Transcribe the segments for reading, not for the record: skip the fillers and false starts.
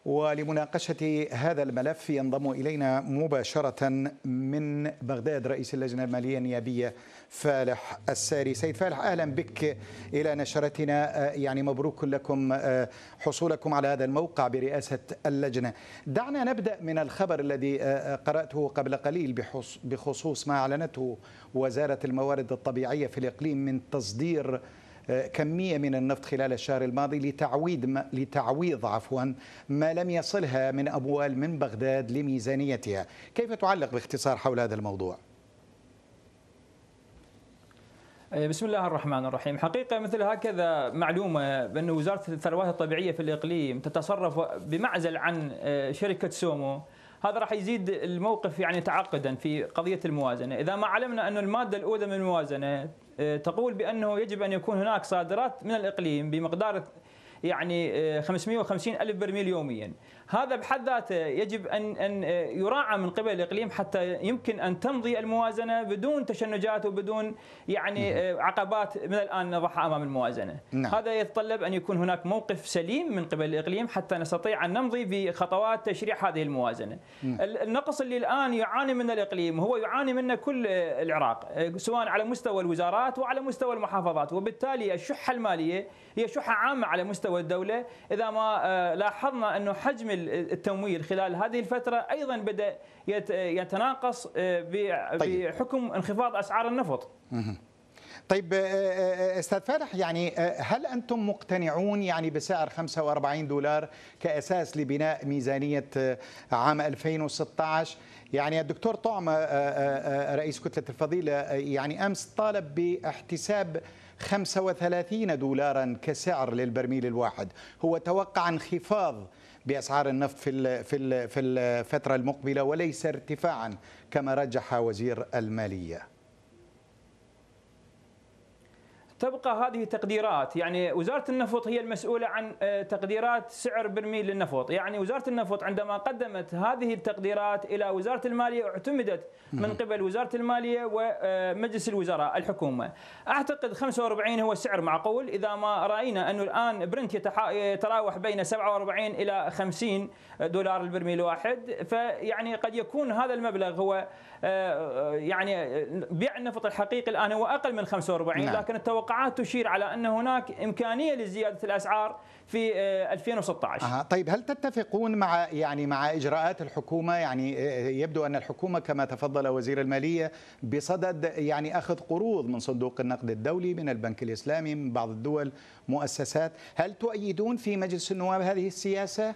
ولمناقشة هذا الملف ينضم إلينا مباشرة من بغداد رئيس اللجنة المالية النيابية فالح الساري. سيد فالح، أهلا بك إلى نشرتنا. يعني مبروك لكم حصولكم على هذا الموقع برئاسة اللجنة. دعنا نبدأ من الخبر الذي قرأته قبل قليل بخصوص ما أعلنته وزارة الموارد الطبيعية في الإقليم من تصدير كمية من النفط خلال الشهر الماضي لتعويض ما لم يصلها من أموال من بغداد لميزانيتها. كيف تعلق باختصار حول هذا الموضوع؟ بسم الله الرحمن الرحيم. حقيقة مثل هكذا معلومة بأن وزارة الثروات الطبيعية في الإقليم تتصرف بمعزل عن شركة سومو، هذا راح يزيد الموقف يعني تعقدا في قضية الموازنة. إذا ما علمنا أن المادة الأولى من الموازنة تقول بأنه يجب أن يكون هناك صادرات من الإقليم بمقدار يعني 550 ألف برميل يوميا، هذا بحد ذاته يجب أن يراعى من قبل الإقليم حتى يمكن أن تمضي الموازنة بدون تشنجات وبدون يعني عقبات من الآن نضعها أمام الموازنة. نعم. هذا يتطلب أن يكون هناك موقف سليم من قبل الإقليم حتى نستطيع أن نمضي بخطوات تشريع هذه الموازنة. النقص اللي الآن يعاني منه الإقليم هو يعاني منه كل العراق، سواء على مستوى الوزارات وعلى مستوى المحافظات، وبالتالي الشحة المالية هي شحة عامة على مستوى الدولة. إذا ما لاحظنا أنه حجم التمويل خلال هذه الفترة أيضا بدأ يتناقص بحكم انخفاض أسعار النفط. طيب أستاذ فالح، يعني هل أنتم مقتنعون يعني بسعر 45 دولار كأساس لبناء ميزانية عام 2016؟ يعني الدكتور طعم رئيس كتلة الفضيلة يعني أمس طالب باحتساب 35 دولارا كسعر للبرميل الواحد. هو توقع انخفاض بأسعار النفط في الفترة المقبلة وليس ارتفاعا كما رجح وزير المالية. تبقى هذه تقديرات، يعني وزارة النفط هي المسؤولة عن تقديرات سعر برميل للنفط. يعني وزارة النفط عندما قدمت هذه التقديرات إلى وزارة المالية اعتمدت من قبل وزارة المالية ومجلس الوزراء الحكومة. أعتقد 45 هو سعر معقول. إذا ما رأينا أنه الآن برنت يتراوح بين 47 إلى 50 دولار البرميل الواحد، فيعني قد يكون هذا المبلغ هو يعني بيع النفط الحقيقي الآن هو أقل من 45. نعم. لكن التوقعات تشير على أن هناك إمكانية لزيادة الأسعار في 2016. طيب، هل تتفقون مع إجراءات الحكومة؟ يعني يبدو أن الحكومة كما تفضل وزير المالية بصدد يعني أخذ قروض من صندوق النقد الدولي، من البنك الإسلامي، من بعض الدول، مؤسسات. هل تؤيدون في مجلس النواب هذه السياسة؟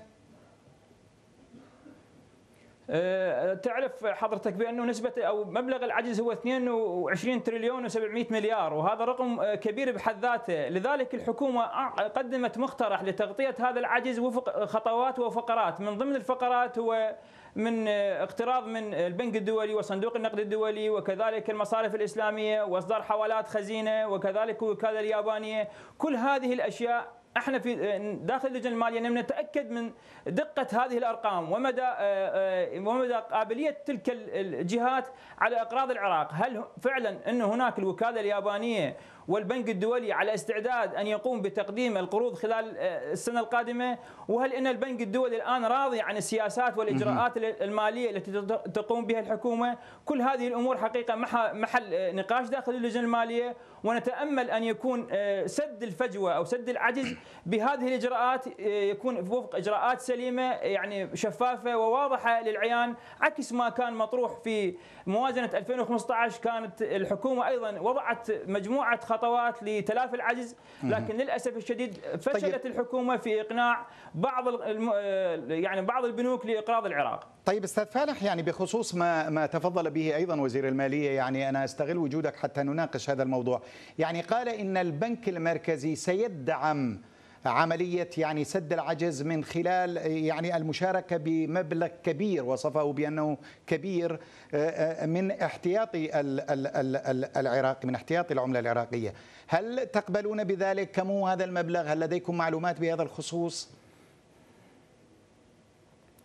تعرف حضرتك بأنه نسبة أو مبلغ العجز هو 22 تريليون و700 مليار، وهذا رقم كبير بحد ذاته. لذلك الحكومة قدمت مقترح لتغطية هذا العجز وفق خطوات وفقرات. من ضمن الفقرات هو من اقتراض من البنك الدولي وصندوق النقد الدولي وكذلك المصارف الإسلامية وإصدار حوالات خزينة وكذلك الوكالة اليابانية. كل هذه الأشياء احنا في داخل اللجنه الماليه نتاكد من دقه هذه الارقام ومدى قابليه تلك الجهات على اقراض العراق. هل فعلا ان هناك الوكاله اليابانيه والبنك الدولي على استعداد ان يقوم بتقديم القروض خلال السنه القادمه؟ وهل ان البنك الدولي الان راضي عن السياسات والاجراءات الماليه التي تقوم بها الحكومه؟ كل هذه الامور حقيقه محل نقاش داخل اللجنه الماليه، ونتامل ان يكون سد الفجوه او سد العجز بهذه الاجراءات يكون وفق اجراءات سليمه يعني شفافه وواضحه للعيان، عكس ما كان مطروح في موازنه 2015. كانت الحكومه ايضا وضعت مجموعه خطوات لتلافي العجز، لكن للاسف الشديد فشلت الحكومه في اقناع بعض البنوك لاقراض العراق. طيب استاذ فالح، يعني بخصوص ما تفضل به ايضا وزير الماليه، يعني انا استغل وجودك حتى نناقش هذا الموضوع. يعني قال ان البنك المركزي سيدعم عملية يعني سد العجز من خلال يعني المشاركة بمبلغ كبير، وصفه بأنه كبير، من احتياطي العراق، من احتياطي العملة العراقية. هل تقبلون بذلك؟ كم هو هذا المبلغ؟ هل لديكم معلومات بهذا الخصوص؟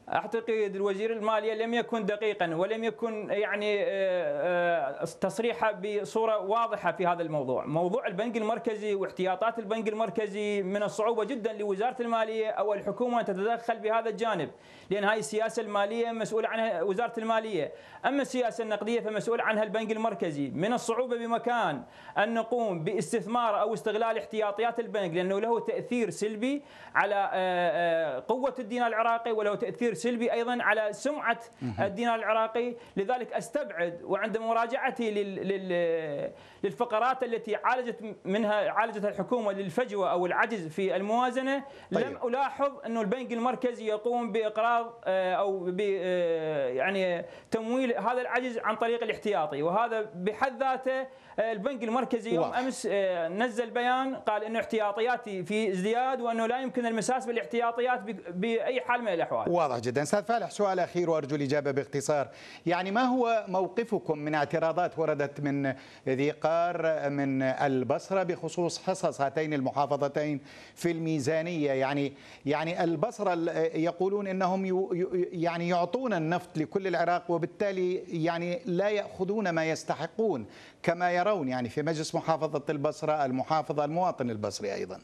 أعتقد الوزير المالية لم يكن دقيقا ولم يكن يعني تصريحه بصورة واضحة في هذا الموضوع. موضوع البنك المركزي واحتياطات البنك المركزي من الصعوبة جدا لوزارة المالية أو الحكومة أن تتدخل بهذا الجانب، لأن هاي السياسة المالية مسؤول عنها وزارة المالية، أما السياسة النقدية فمسؤول عنها البنك المركزي. من الصعوبة بمكان أن نقوم باستثمار أو استغلال احتياطيات البنك، لأنه له تأثير سلبي على قوة الدينار العراقي وله تأثير سلبي أيضا على سمعة الدينار العراقي. لذلك أستبعد، وعند مراجعتي للفقرات التي عالجتها الحكومة للفجوة أو العجز في الموازنة، لم ألاحظ أن البنك المركزي يقوم بإقراض أو يعني تمويل هذا العجز عن طريق الاحتياطي، وهذا بحد ذاته البنك المركزي يوم أمس نزل بيان قال أنه احتياطياتي في ازدياد وأنه لا يمكن المساس بالاحتياطيات بأي حال من الأحوال. واضح جدا. أستاذ فالح، سؤال أخير وأرجو الإجابة باختصار، يعني ما هو موقفكم من اعتراضات وردت من ذي قار من البصرة بخصوص حصص هاتين المحافظتين في الميزانية؟ يعني البصرة يقولون أنهم يعني يعطون النفط لكل العراق وبالتالي يعني لا يأخذون ما يستحقون كما يرون يعني في مجلس محافظة البصرة المحافظة المواطن البصري أيضا.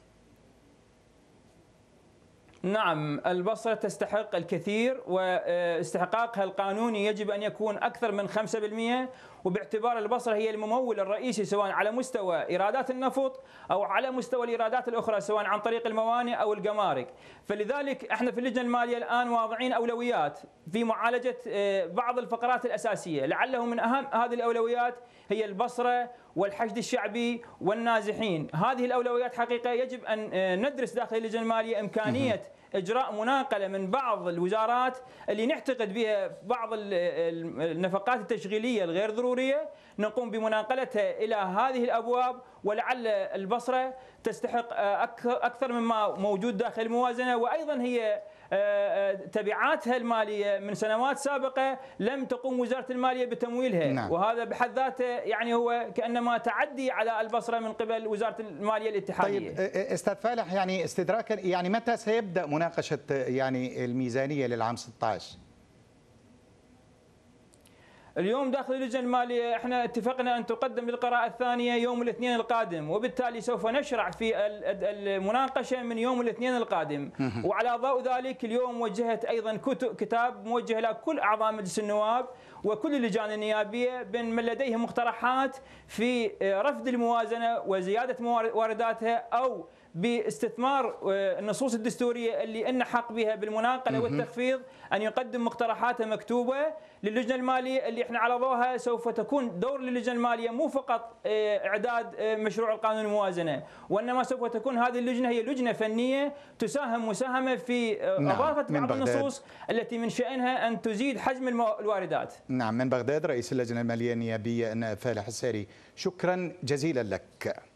نعم، البصرة تستحق الكثير، واستحقاقها القانوني يجب أن يكون أكثر من 5%، وباعتبار البصرة هي الممول الرئيسي سواء على مستوى إيرادات النفط أو على مستوى الإيرادات الأخرى سواء عن طريق الموانئ أو الجمارك. فلذلك احنا في اللجنة المالية الآن واضعين أولويات في معالجة بعض الفقرات الأساسية، لعله من أهم هذه الأولويات هي البصرة والحشد الشعبي والنازحين. هذه الأولويات حقيقة يجب أن ندرس داخل اللجنة المالية إمكانية إجراء مناقلة من بعض الوزارات اللي نعتقد بها بعض النفقات التشغيلية الغير ضرورية، نقوم بمناقلتها إلى هذه الأبواب، ولعل البصرة تستحق أكثر مما موجود داخل الموازنة. وأيضا هي تبعاتها المالية من سنوات سابقة لم تقوم وزارة المالية بتمويلها. نعم. وهذا بحد ذاته يعني هو كأنما تعدي على البصرة من قبل وزارة المالية الاتحادية. طيب أستاذ فالح، يعني استدراكا، يعني متى سيبدأ مناقشة يعني الميزانية للعام 16؟ اليوم داخل اللجنة المالية احنا اتفقنا ان تقدم للقراءة الثانية يوم الاثنين القادم، وبالتالي سوف نشرع في المناقشة من يوم الاثنين القادم. وعلى ضوء ذلك اليوم وجهت ايضا كتاب موجه الى كل اعضاء مجلس النواب وكل اللجان النيابية بين من لديهم مقترحات في رفض الموازنة وزيادة وارداتها او باستثمار النصوص الدستورية اللي إن حق بها بالمناقلة والتخفيض، أن يقدم مقترحاته مكتوبة للجنة المالية اللي إحنا على ضوءها سوف تكون دور للجنة المالية مو فقط إعداد مشروع القانون الموازنة، وإنما سوف تكون هذه اللجنة هي لجنة فنية تساهم مساهمة في إضافة بعض النصوص التي من شأنها أن تزيد حجم الواردات. نعم، من بغداد رئيس اللجنة المالية النيابية فالح الساري، شكرا جزيلا لك.